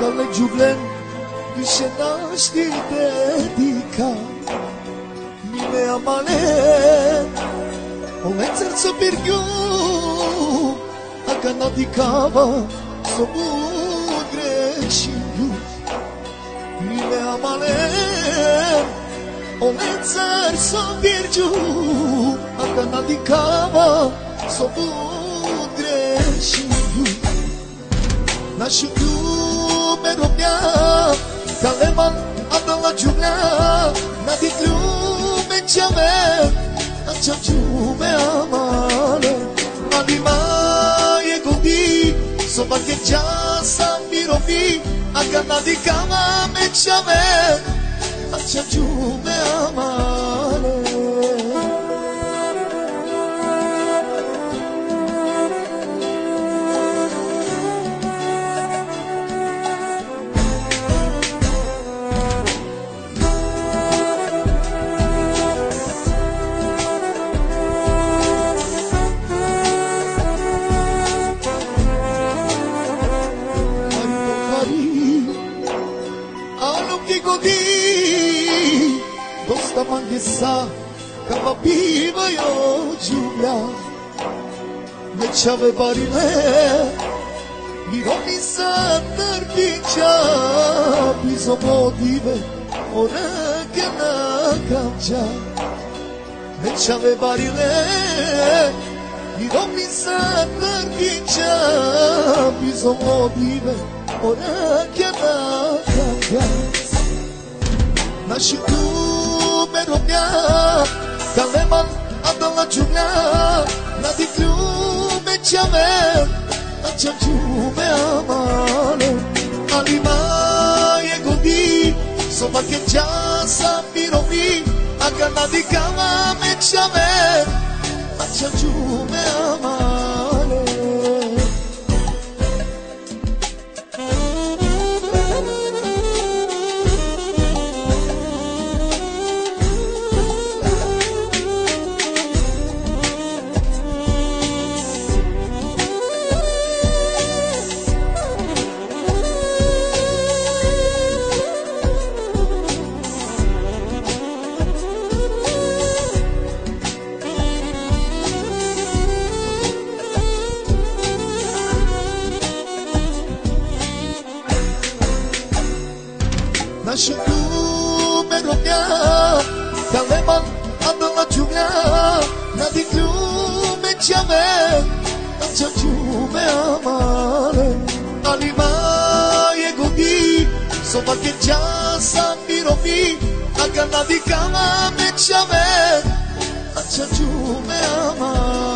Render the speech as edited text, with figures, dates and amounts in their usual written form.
Ale giublen više našti dedika Mine amale Ove srce birgju Aga nadikava Sobu grešinju Mine amale Ove srce birgju Aga nadikava Sobu grešinju Našu ljube robja Kaleman adala džumlja Nadi ljube čave Ača džume amale Malima je godi Sobake časa mirovi Aga nadi kama me čave Ača džume amale Dosta mangesa Kava bivaju džumlja Nećave barile Mirovi sa trpića Blizo modive Orake na kamća Nećave barile Mirovi sa trpića Blizo modive Orake na kamća Naši ljube robja Kaleman adala džumlja Nadi ljube čave Ača džume amale Alima je godi Sobake časa mirovi Aga nadi kama me čave Ača džume amale Našu ljube robja Kaleman adala džumlja Nadi ljube čave Ača džume amale Alima je godi Sobake časa mirovi Aga nadi kama me čave Ača džume amale